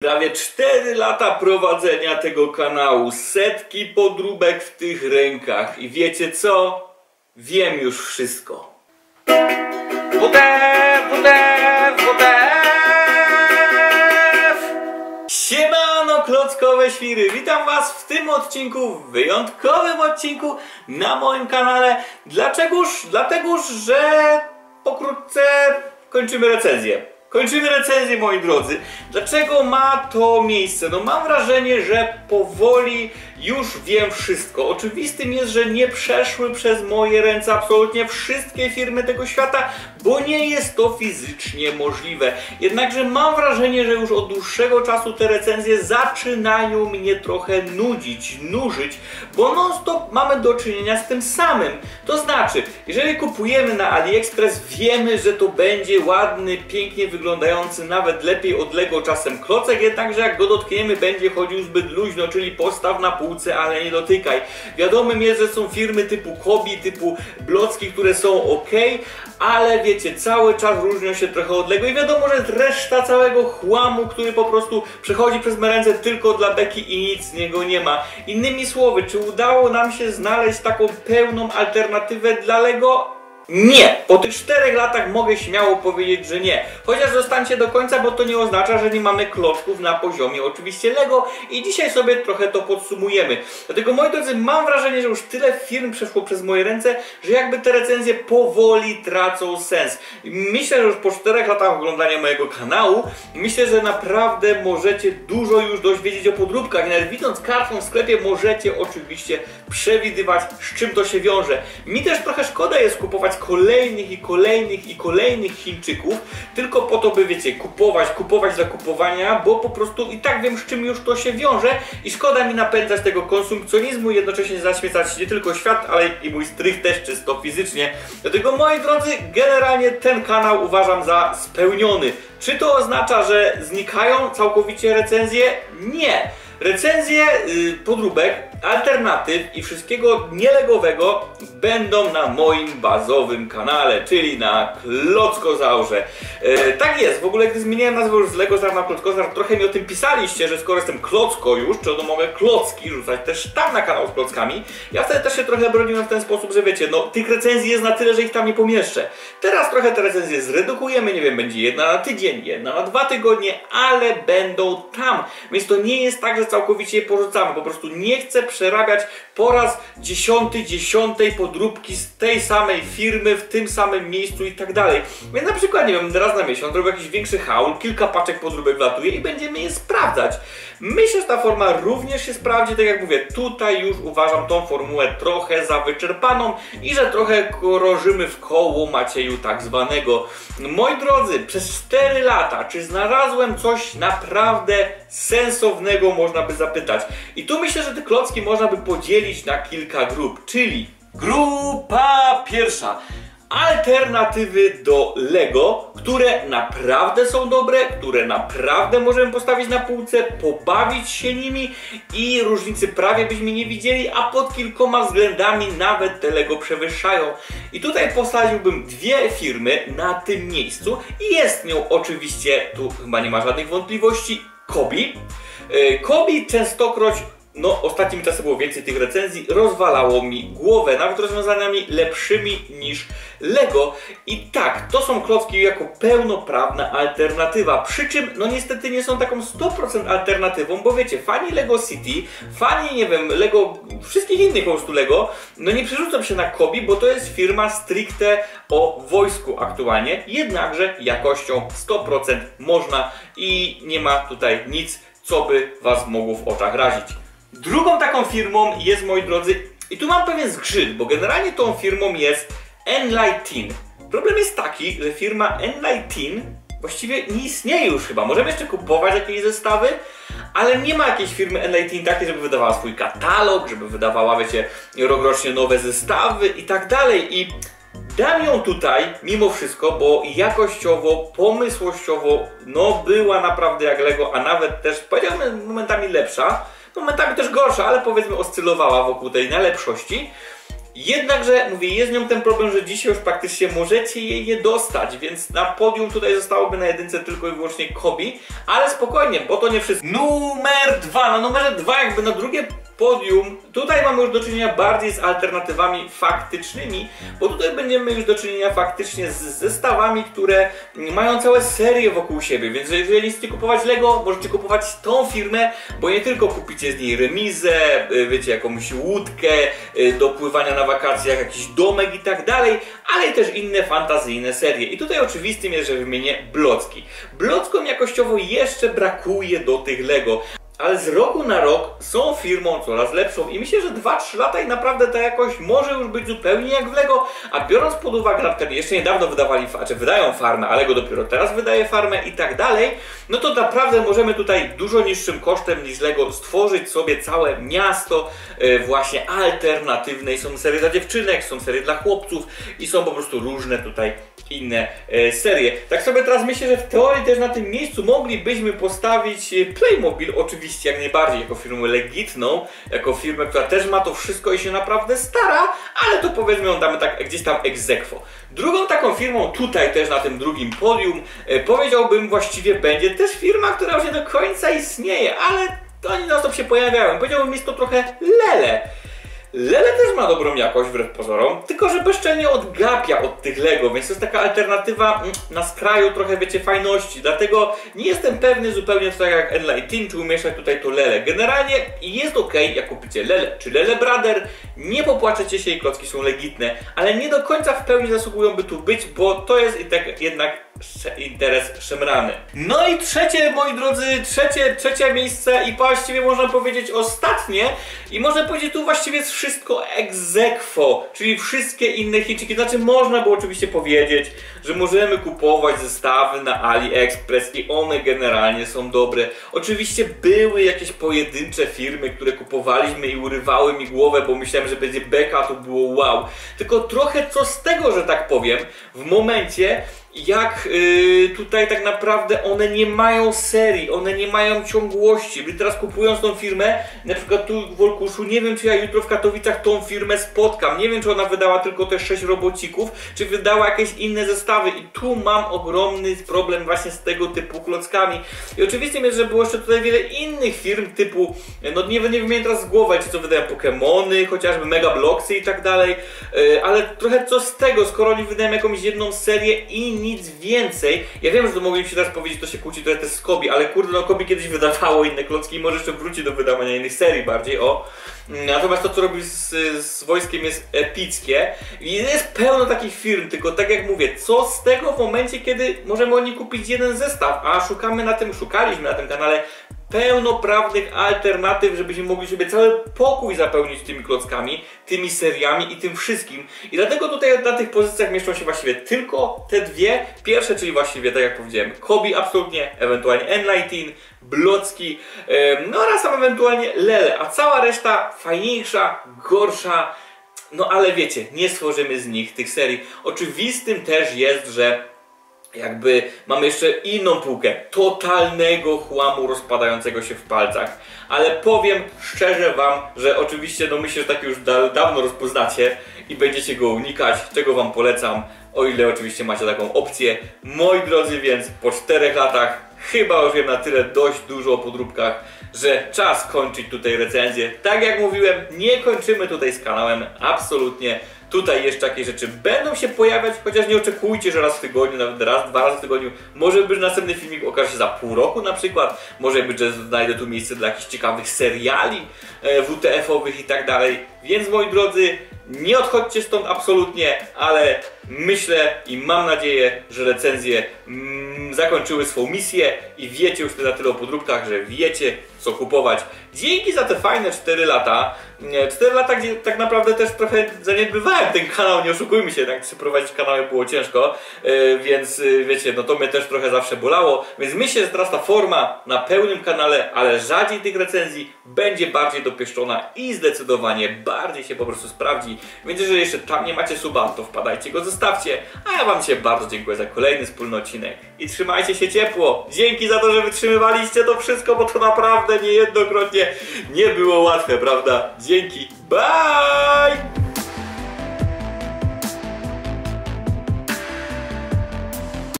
Prawie 4 lata prowadzenia tego kanału, setki podróbek w tych rękach i wiecie co? Wiem już wszystko. Siemano klockowe świry, witam was w tym odcinku, w wyjątkowym odcinku na moim kanale. Dlaczegoż? Dlategoż, że pokrótce kończymy recenzję. Kończymy recenzję, moi drodzy. Dlaczego ma to miejsce? No mam wrażenie, że powoli już wiem wszystko. Oczywistym jest, że nie przeszły przez moje ręce absolutnie wszystkie firmy tego świata, bo nie jest to fizycznie możliwe. Jednakże mam wrażenie, że już od dłuższego czasu te recenzje zaczynają mnie trochę nużyć, bo non stop mamy do czynienia z tym samym. To znaczy, jeżeli kupujemy na AliExpress, wiemy, że to będzie ładny, pięknie wyglądający, nawet lepiej od Lego czasem klocek, jednakże jak go dotkniemy, będzie chodził zbyt luźno, czyli postaw na półce, ale nie dotykaj. Wiadomym jest, że są firmy typu Kobi, typu Blocki, które są ok, ale wiecie, cały czas różnią się trochę od Lego i wiadomo, że jest reszta całego chłamu, który po prostu przechodzi przez me ręce tylko dla beki i nic z niego nie ma. Innymi słowy, czy udało nam się znaleźć taką pełną alternatywę dla Lego? Nie! Po tych 4 latach mogę śmiało powiedzieć, że nie. Chociaż zostańcie do końca, bo to nie oznacza, że nie mamy klocków na poziomie oczywiście Lego i dzisiaj sobie trochę to podsumujemy. Dlatego, moi drodzy, mam wrażenie, że już tyle firm przeszło przez moje ręce, że jakby te recenzje powoli tracą sens. Myślę, że już po 4 latach oglądania mojego kanału, myślę, że naprawdę możecie dużo już dowiedzieć o podróbkach i nawet widząc kartą w sklepie możecie oczywiście przewidywać, z czym to się wiąże. Mi też trochę szkoda jest kupować kolejnych Chińczyków, tylko po to, by wiecie, kupować dla kupowania, bo po prostu i tak wiem, z czym już to się wiąże i szkoda mi napędzać tego konsumpcjonizmu, jednocześnie zaśmiecać nie tylko świat, ale i mój strych też czysto fizycznie. Dlatego, moi drodzy, generalnie ten kanał uważam za spełniony. Czy to oznacza, że znikają całkowicie recenzje? Nie! Recenzje podróbek, alternatyw i wszystkiego nielegowego będą na moim bazowym kanale, czyli na Klockozaurze. Tak jest, w ogóle gdy zmieniałem nazwę już z Legozaur na Klockozaur, trochę mi o tym pisaliście, że skoro jestem Klocko już, czy to mogę klocki rzucać też tam na kanał z klockami. Ja wtedy też się trochę broniłem w ten sposób, że wiecie, no tych recenzji jest na tyle, że ich tam nie pomieszczę. Teraz trochę te recenzje zredukujemy, nie wiem, będzie jedna na tydzień, jedna na 2 tygodnie, ale będą tam. Więc to nie jest tak, że całkowicie je porzucamy, po prostu nie chcę przerabiać po raz 10 podróbki z tej samej firmy, w tym samym miejscu i tak dalej. Więc na przykład, nie wiem, raz na miesiąc robię jakiś większy haul, kilka paczek podróbek wlatuje i będziemy je sprawdzać. Myślę, że ta forma również się sprawdzi, tak jak mówię, tutaj już uważam tą formułę trochę za wyczerpaną i że trochę krążymy w koło Macieju tak zwanego. Moi drodzy, przez 4 lata, czy znalazłem coś naprawdę sensownego, można by zapytać. I tu myślę, że te klocki można by podzielić na kilka grup, czyli grupa pierwsza. Alternatywy do Lego, które naprawdę są dobre, które naprawdę możemy postawić na półce, pobawić się nimi i różnicy prawie byśmy nie widzieli, a pod kilkoma względami nawet te Lego przewyższają. I tutaj postawiłbym 2 firmy na tym miejscu i jest nią oczywiście, tu chyba nie ma żadnych wątpliwości, Kobi. Kobi częstokroć, no ostatnim czasem było więcej tych recenzji, rozwalało mi głowę, nawet rozwiązaniami lepszymi niż Lego. I tak, to są klocki jako pełnoprawna alternatywa, przy czym no niestety nie są taką 100% alternatywą, bo wiecie, fani Lego City, fani, nie wiem, Lego, wszystkich innych po prostu Lego, no nie przerzucam się na Kobi, bo to jest firma stricte o wojsku aktualnie, jednakże jakością 100% można i nie ma tutaj nic, co by was mogło w oczach razić. Drugą taką firmą jest, moi drodzy, i tu mam pewien zgrzyt, bo generalnie tą firmą jest Enlighten. Problem jest taki, że firma Enlighten właściwie nie istnieje już chyba. Możemy jeszcze kupować jakieś zestawy, ale nie ma jakiejś firmy Enlighten takiej, żeby wydawała swój katalog, żeby wydawała, wiecie, rokrocznie nowe zestawy i tak dalej. I dam ją tutaj mimo wszystko, bo jakościowo, pomysłościowo, no była naprawdę jak Lego, a nawet też, powiedziałbym, momentami lepsza. Momentami też gorsza, ale powiedzmy oscylowała wokół tej najlepszości. Jednakże, mówię, jest z nią ten problem, że dzisiaj już praktycznie możecie jej nie dostać, więc na podium tutaj zostałoby na jedynce tylko i wyłącznie Kobi, ale spokojnie, bo to nie wszystko. Numer 2, na numerze 2 jakby na drugie podium, tutaj mamy już do czynienia bardziej z alternatywami faktycznymi, bo tutaj będziemy już do czynienia faktycznie z zestawami, które mają całe serie wokół siebie, więc jeżeli chcecie kupować Lego, możecie kupować tą firmę, bo nie tylko kupicie z niej remizę, wiecie, jakąś łódkę do pływania na wakacjach, jakiś domek i tak dalej, ale też inne fantazyjne serie. I tutaj oczywistym jest, że wymienię Blocki. Blockom jakościowo jeszcze brakuje do tych Lego, ale z roku na rok są firmą coraz lepszą i myślę, że 2-3 lata i naprawdę ta jakość może już być zupełnie jak w Lego, a biorąc pod uwagę na przykład jeszcze niedawno wydają farmę, a Lego dopiero teraz wydaje farmę i tak dalej, no to naprawdę możemy tutaj dużo niższym kosztem niż Lego stworzyć sobie całe miasto właśnie alternatywne. I są serie dla dziewczynek, są serie dla chłopców i są po prostu różne tutaj inne serie. Tak sobie teraz myślę, że w teorii też na tym miejscu moglibyśmy postawić Playmobil, oczywiście jak najbardziej, jako firmę legitną, jako firmę, która też ma to wszystko i się naprawdę stara, ale to powiedzmy ją damy tak gdzieś tam ex aequo. Drugą taką firmą tutaj też na tym drugim podium, powiedziałbym właściwie będzie też firma, która już nie do końca istnieje, ale oni na stop się pojawiają. Powiedziałbym, jest to trochę Lele. Lele też ma dobrą jakość wbrew pozorom, tylko że bezczelnie odgapia od tych Lego, więc to jest taka alternatywa na skraju trochę, wiecie, fajności, dlatego nie jestem pewny zupełnie tak jak Enlighten, czy umieszczać tutaj to Lele. Generalnie jest ok, jak kupicie Lele czy Lele Brother, nie popłaczecie się i klocki są legitne, ale nie do końca w pełni zasługują by tu być, bo to jest i tak jednak interes szemrany. No i trzecie, moi drodzy, trzecie miejsce i właściwie można powiedzieć ostatnie i można powiedzieć tu właściwie jest wszystko ex aequo, czyli wszystkie inne Chińczyki. Znaczy można było oczywiście powiedzieć, że możemy kupować zestawy na AliExpress i one generalnie są dobre. Oczywiście były jakieś pojedyncze firmy, które kupowaliśmy i urywały mi głowę, bo myślałem, że będzie beka, to było wow. Tylko trochę co z tego, że tak powiem, w momencie jak tutaj tak naprawdę one nie mają serii, one nie mają ciągłości. Wy teraz kupując tą firmę, na przykład tu w Olkuszu, nie wiem czy ja jutro w Katowicach tą firmę spotkam, nie wiem czy ona wydała tylko te 6 robocików, czy wydała jakieś inne zestawy i tu mam ogromny problem właśnie z tego typu klockami. I oczywiście jest, że było jeszcze tutaj wiele innych firm typu, no nie wymienię teraz z głowy, czy co wydają Pokemony, chociażby Mega Blocksy i tak dalej, ale trochę co z tego, skoro oni wydają jakąś jedną serię i nic więcej. Ja wiem, że to mogliśmy teraz powiedzieć, to się kłóci trochę też z Kobi, ale kurde, no Kobi kiedyś wydawało inne klocki i może jeszcze wróci do wydawania innych serii bardziej, Natomiast to, co robi z wojskiem jest epickie i jest pełno takich firm, tylko tak jak mówię, co z tego w momencie, kiedy możemy od nich kupić jeden zestaw, a szukaliśmy na tym kanale pełnoprawnych alternatyw, żebyśmy mogli sobie cały pokój zapełnić tymi klockami, tymi seriami i tym wszystkim. I dlatego tutaj na tych pozycjach mieszczą się właściwie tylko te dwie. Pierwsze, czyli właściwie, tak jak powiedziałem, Kobi absolutnie, ewentualnie Enlighten, Blocki, no oraz ewentualnie Lele, a cała reszta fajniejsza, gorsza, no ale wiecie, nie stworzymy z nich tych serii. Oczywistym też jest, że jakby mamy jeszcze inną półkę totalnego chłamu rozpadającego się w palcach, ale powiem szczerze wam, że oczywiście no myślę, że tak już dawno rozpoznacie i będziecie go unikać, czego wam polecam, o ile oczywiście macie taką opcję. Moi drodzy, więc po 4 latach chyba już wiem na tyle dość dużo o podróbkach, że czas kończyć tutaj recenzję. Tak jak mówiłem, nie kończymy tutaj z kanałem, absolutnie. Tutaj jeszcze jakieś rzeczy będą się pojawiać, chociaż nie oczekujcie, że raz w tygodniu, nawet raz, 2 razy w tygodniu. Może być, że następny filmik okaże się za pół roku na przykład. Może być, że znajdę tu miejsce dla jakichś ciekawych seriali WTF-owych i tak dalej. Więc moi drodzy, nie odchodźcie stąd absolutnie, ale myślę i mam nadzieję, że recenzje zakończyły swą misję i wiecie już na tyle o podróbkach, że wiecie co kupować. Dzięki za te fajne 4 lata. 4 lata, gdzie tak naprawdę też trochę zaniedbywałem ten kanał, nie oszukujmy się, jednak przeprowadzić kanały było ciężko, więc wiecie, no to mnie też trochę zawsze bolało, więc myślę, że teraz ta forma na pełnym kanale, ale rzadziej tych recenzji, będzie bardziej dopieszczona i zdecydowanie bardziej się po prostu sprawdzi, więc jeżeli jeszcze tam nie macie suba, to wpadajcie go, zostawcie, a ja wam dzisiaj bardzo dziękuję za kolejny wspólny odcinek i trzymajcie się ciepło. Dzięki za to, że wytrzymywaliście to wszystko, bo to naprawdę niejednokrotnie nie było łatwe, prawda? Dzięki, bye!